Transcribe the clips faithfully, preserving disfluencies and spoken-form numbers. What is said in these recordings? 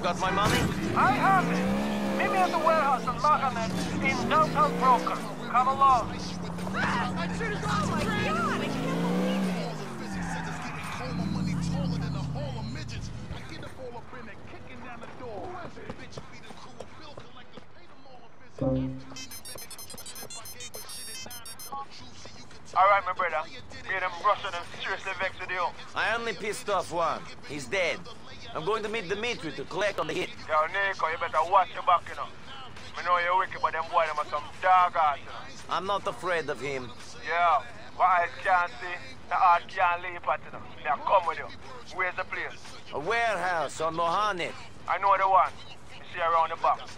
got my money? I have it. Meet me at the warehouse on Mohammed in downtown Broker. Come along. I should have gone. Oh my God, I can't believe it. Alright, my brother. Me and them Russian and seriously vexed with you. I only pissed off one. He's dead. I'm going to meet Dimitri to collect on the hit. Yo, Nico, you better watch your back, you know. I know you're wicked, but them boys, them are some dog ass, you know. I'm not afraid of him. Yeah, what eyes can't see, the heart can't leave at, you know. Now come with you. Where's the place? A warehouse on Mohanet. I know the one. You see around the back.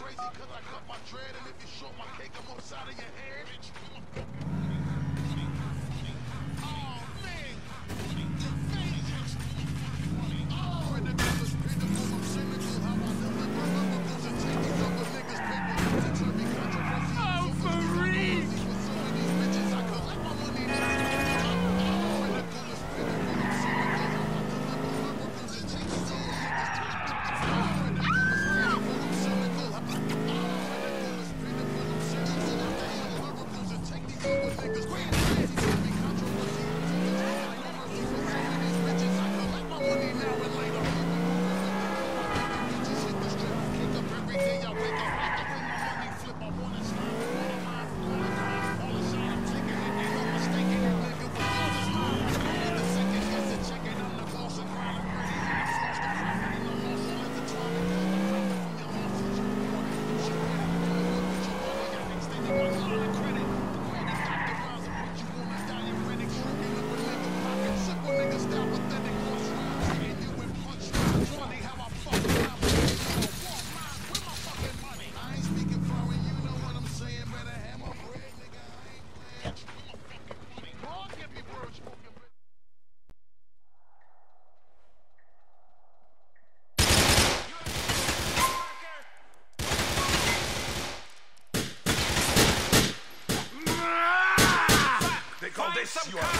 Some kind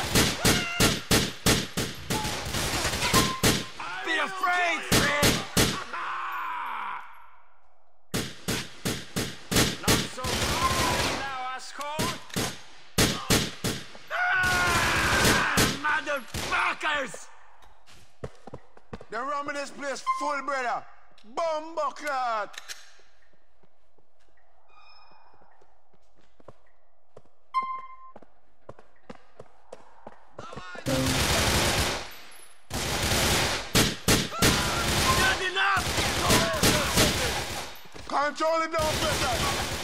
Be afraid, Fred! Not so good now, Asshole! Ah, motherfuckers! They're running this place full, brother. Bumbuckler! Control it down, brother!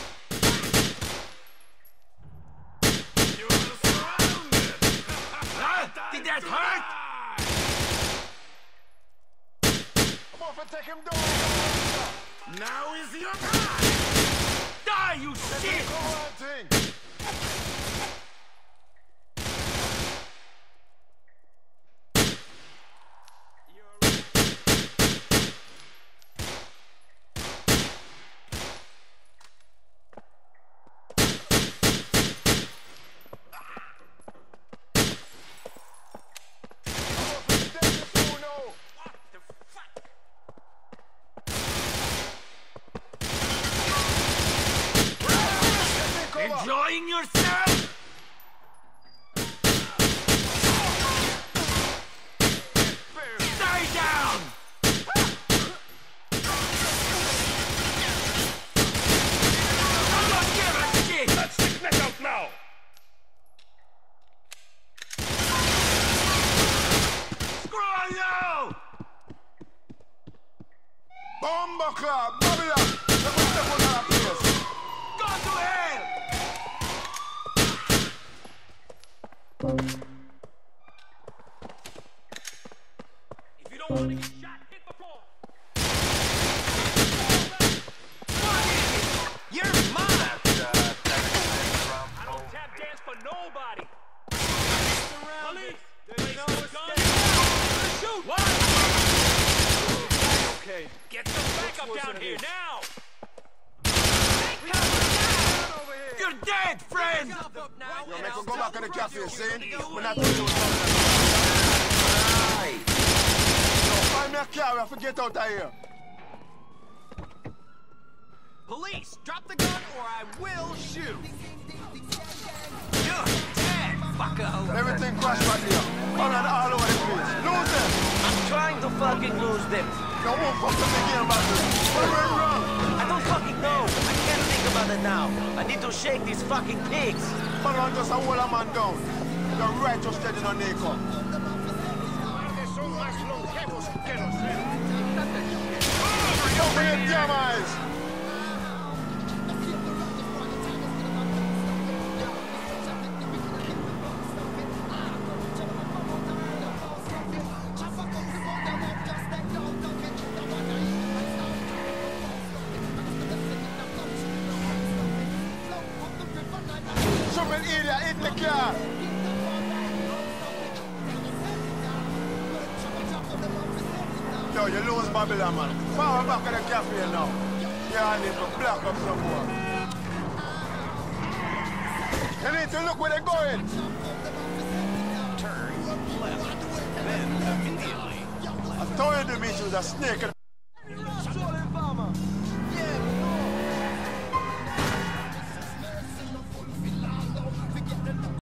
You are surrounded! Huh? Did that hurt? I'm off and take him down! Now is your time! Die, you shit! Enjoying yourself? Stay down! I'm not giving a shit! Let's stick neck out now! Screw you! Bumbuckler! Babylon! Let me step on that place! Go to hell! If you don't want to get shot, hit the floor! You're mine! I don't tap dance for nobody! Police! There's no escape. Shoot! What? Okay. Get some backup down here now! You're dead, friend! Yo, make him go back to the cafe, see? We're not doing it. Right. Yo, find me a car, we have to get out of here. Police, drop the gun or I will shoot. You're dead, fucko. Everything crashed right here. All on all over the place. Lose them. I'm trying to fucking lose them. No one fuck them again about this. What went wrong? I don't fucking know. I can't think about it now. I need to shake these fucking pigs. Hold on, just a hold a man down. You're right, just steady on Nico. Son más longevos que los Don't forget damn eyes. Some idiot in the car. Yo, you lose Babylon, man. Power back at the cafe now. Yeah, I need to block up some more. You need to look where they're going. Turn left, then immediately. I told you to meet you, the snake.